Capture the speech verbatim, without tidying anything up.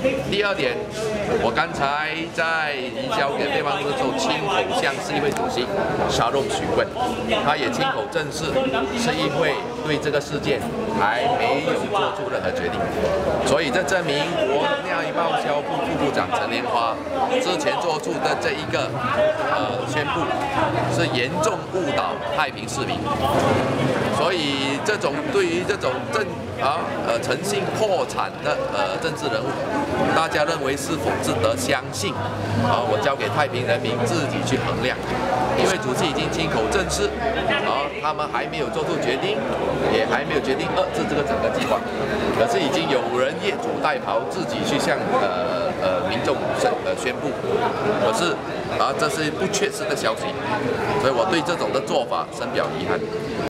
第二点，我刚才在移交给对方的时候，亲口向市议会主席沙龙询问，他也亲口证实，市议会对这个事件还没有做出任何决定，所以这证明国贸易报销部副部长陈莲花之前做出的这一个呃宣布，是严重误导太平市民。所以这种对于这种政啊呃诚信破产的呃政治人物，大家认为是否值得相信？啊，我交给太平人民自己去衡量。因为主席已经亲口证实，啊，他们还没有做出决定，也还没有决定遏制这个整个计划。可是已经有人业主代袍自己去向呃呃民众宣呃宣布，可是啊这是不确实的消息，所以我对这种的做法深表遗憾。